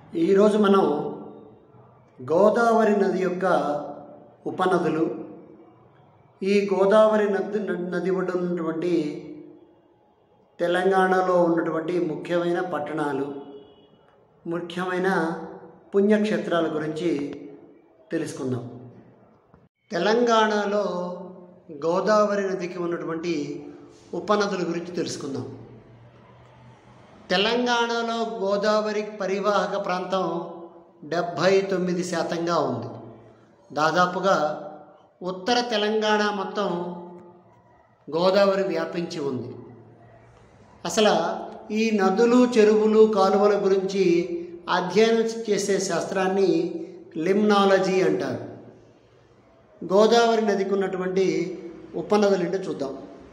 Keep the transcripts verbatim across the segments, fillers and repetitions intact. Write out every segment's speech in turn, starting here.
ఈరోజు మనం గోదావరి నది యొక్క ఉపనదులు, ఈ గోదావరి నది నది ఒడ్డున ఉన్నటువంటి తెలంగాణలో ఉన్నటువంటి ముఖ్యమైన పట్టణాలు, ముఖ్యమైన పుణ్యక్షేత్రాల గురించి తెలుసుకుందాం. తెలంగాణలో గోదావరి నదికి ఉన్నటువంటి ఉపనదుల గురించి తెలుసుకుందాం. తెలంగాణలో గోదావరి పరివాహక ప్రాంతం డెబ్భై తొమ్మిది శాతంగా ఉంది. దాదాపుగా ఉత్తర తెలంగాణ మొత్తం గోదావరి వ్యాపించి ఉంది. అసలు ఈ నదులు, చెరువులు, కాలువల గురించి అధ్యయనం చేసే శాస్త్రాన్ని లిమ్నాలజీ అంటారు. గోదావరి నదికి ఉన్నటువంటి ఉపనదులు ఏంటో చూద్దాం.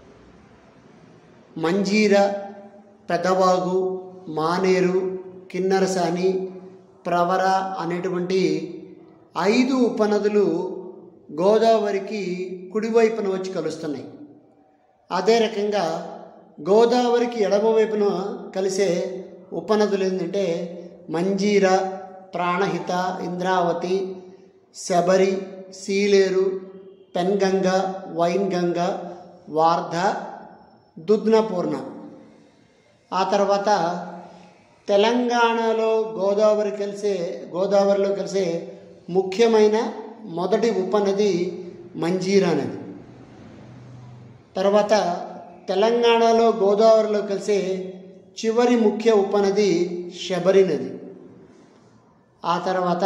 మంజీర, పెదవాగు, మానేరు, కిన్నెరసాని, ప్రవర అనేటువంటి ఐదు ఉపనదులు గోదావరికి కుడివైపున వచ్చి కలుస్తున్నాయి. అదే రకంగా గోదావరికి ఎడమవైపున కలిసే ఉపనదులు ఏంటంటే మంజీర, ప్రాణహిత, ఇంద్రావతి, శబరి, సీలేరు, పెన్గంగ, వైన్గంగ, వార్ధ, దుద్నపూర్ణ. ఆ తర్వాత తెలంగాణలో గోదావరి కలిసే గోదావరిలో కలిసే ముఖ్యమైన మొదటి ఉపనది మంజీరా నది. తర్వాత తెలంగాణలో గోదావరిలో కలిసే చివరి ముఖ్య ఉపనది శబరి నది. ఆ తర్వాత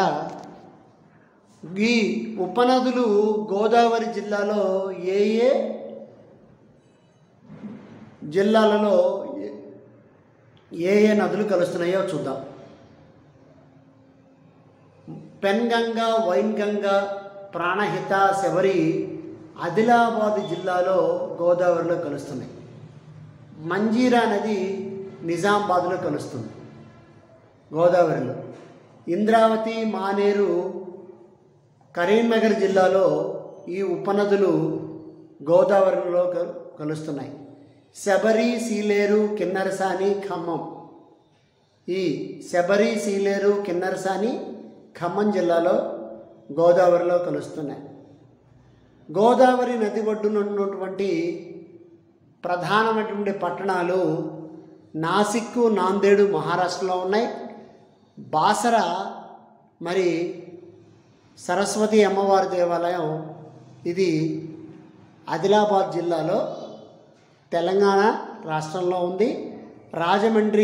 ఈ ఉపనదులు గోదావరి జిల్లాలో ఏ ఏ జిల్లాలలో ఏ ఏ నదులు కలుస్తున్నాయో చూద్దాం. పెన్గంగ, వైన్గంగ, ప్రాణహిత, శబరి ఆదిలాబాద్ జిల్లాలో గోదావరిలో కలుస్తున్నాయి. మంజీరా నది నిజామాబాద్లో కలుస్తుంది గోదావరిలో. ఇంద్రావతి, మానేరు కరీంనగర్ జిల్లాలో ఈ ఉపనదులు గోదావరిలో కలుస్తున్నాయి. శబరి, సీలేరు, కిన్నెరసాని, ఖమ్మం. ఈ శబరి, సీలేరు, కిన్నెరసాని ఖమ్మం జిల్లాలో గోదావరిలో కలుస్తున్నాయి. గోదావరి నది ఒడ్డున ఉన్నటువంటి ప్రధానమైనటువంటి పట్టణాలు నాసిక్, నాందేడు మహారాష్ట్రలో ఉన్నాయి. బాసర మరి సరస్వతి అమ్మవారి దేవాలయం ఇది ఆదిలాబాద్ జిల్లాలో తెలంగాణ రాష్ట్రంలో ఉంది. రాజమండ్రి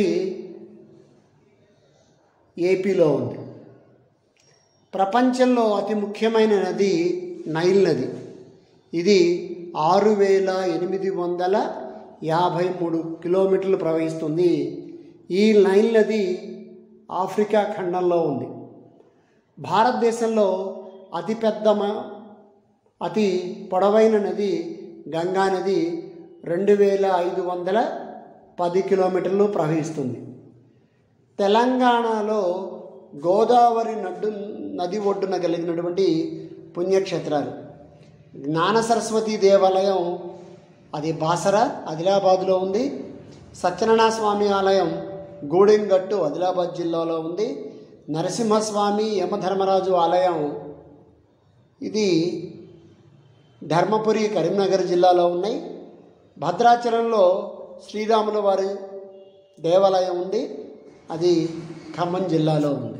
ఏపీలో ఉంది. ప్రపంచంలో అతి ముఖ్యమైన నది నైల్ నది. ఇది ఆరు వేల ఎనిమిది వందల యాభై మూడు కిలోమీటర్లు ప్రవహిస్తుంది. ఈ నైల్ నది ఆఫ్రికా ఖండంలో ఉంది. భారతదేశంలో అతిపెద్ద అతి పొడవైన నది గంగా నది రెండు వేల ఐదు వందల పది కిలోమీటర్లు ప్రవహిస్తుంది. తెలంగాణలో గోదావరి నడ్డు నది ఒడ్డున కలిగినటువంటి పుణ్యక్షేత్రాలు జ్ఞాన సరస్వతి దేవాలయం అది బాసర ఆదిలాబాద్లో ఉంది. సత్యనారాయణ స్వామి ఆలయం గూడెంగట్టు ఆదిలాబాద్ జిల్లాలో ఉంది. నరసింహస్వామి, యమధర్మరాజు ఆలయం ఇది ధర్మపురి కరీంనగర్ జిల్లాలో ఉన్నాయి. భద్రాచలంలో శ్రీరాముల వారి దేవాలయం ఉంది, అది ఖమ్మం జిల్లాలో ఉంది.